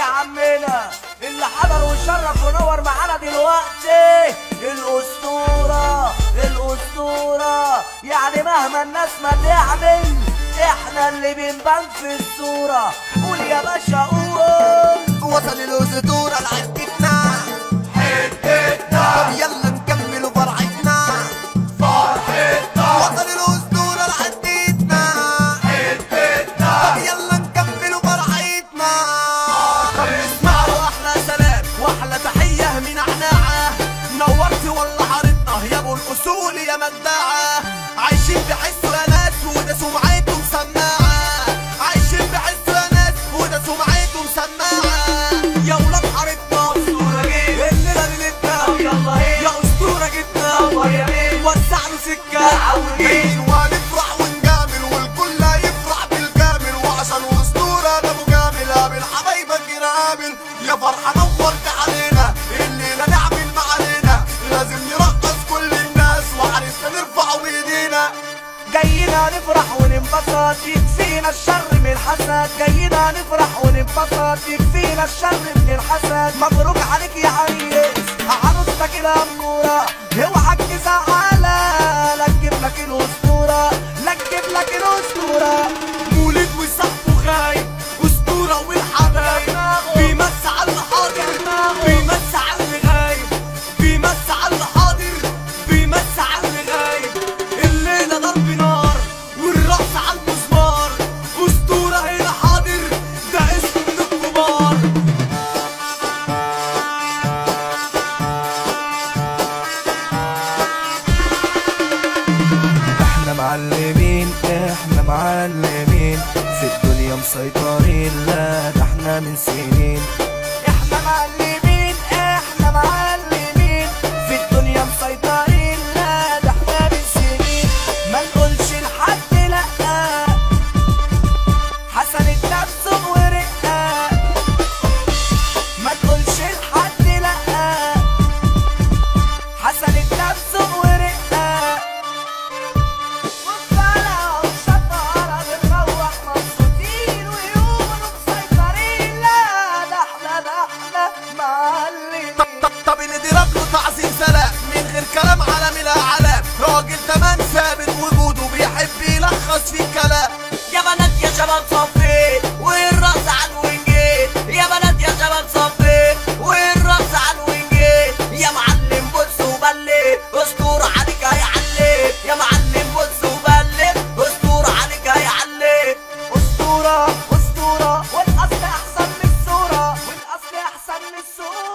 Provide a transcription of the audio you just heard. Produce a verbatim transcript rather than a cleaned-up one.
عمنا اللي حضر وشرف ونور معانا دلوقتي الاسطوره الاسطوره. يعني مهما الناس ما تعمل احنا اللي بنبان في الصوره. قول يا باشا قول. وصل الاسطوره لعدتنا حتتنا. طب يلا نكمل فرحتنا فرحتنا. وصل الاسطوره لعدتنا حتتنا. طب يلا نكمل فرحتنا. طب اسمعوا احلى سلام واحلى تحيه من عناعه. نورت والله حارتنا يا ابو الاصول يا مداعه. عايشين بحسوا يا ناس وده سمعتهم سماعه. عايشين بحسوا يا ناس وده سمعتهم سماعه. يا ولاد حارتنا اسطوره جيت الليله ليلتنا. يلا ايه يا اسطوره جيتنا. يا بيه وسع له سكه عوجين. ونفرح ونجامل والكل هيفرح بالكامل. وعشان اسطوره ده مجامل قابل حبايبك ينقابل. يا فرحه نورت علينا الليله نعمل معانا. لازم نرقص كل الناس وعرسنا نرفعه بايدينا. جايين نفرح وننبسط يكفينا الشر من الحسد. جايين نفرح وننبسط يكفينا الشر من الحسد. مبروك عليك يا عريس عروستك الأمورة. اوعى تزعلها لا تجيب لك الأسطورة لا تجيب لك الأسطورة. مولد وصاحبه خايب أسطورة والحبايب. بيمس على الحاضر بيمس على اللي غايب. بيمس على الحاضر بيمس على اللي غايب. الليلة ضرب نار والرقص على المسمار. أسطورة هنا حاضر ده اسم من الكبار. احنا معلمين احنا معلمين في الدنيا مسيطرين. لا ده احنا من سنين. احنا معلمين احنا معلمين في الدنيا مسيطرين. لا ده احنا من سنين. ما نقولش لحد لا حسن النفس ورقة. ما تقولش لحد لا حسن النفس ورقة. وبطلع وشطارة بنروح مبسوطين ويقولوا مسيطرين. لا ده احنا ده احنا معلمين. طب طب اللي ضرب له تعظيم سلام من غير كلام على من اعلام. راجل تمام ثابت وجوده بيحب يلخص في الكلام. يا بنات يا شباب صفيت والرقص على الوينجيت. يا بنات يا شباب صفيت والرقص على الوينجيت. يا معلم بص وبلد اسطورة عليك هيعلم. يا معلم بص وبلد اسطورة عليك هيعلم. اسطورة اسطورة والاصل احسن من الصورة والاصل احسن من الصورة.